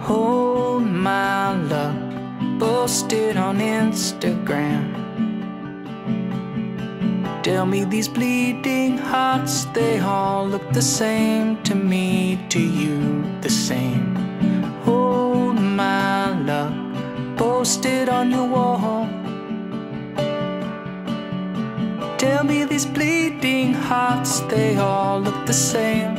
Hold my luck, posted on Instagram. Tell me these bleeding hearts, they all look the same to me, to you the same. Hold my luck, posted on your wall. Tell me these bleeding hearts, they all look the same.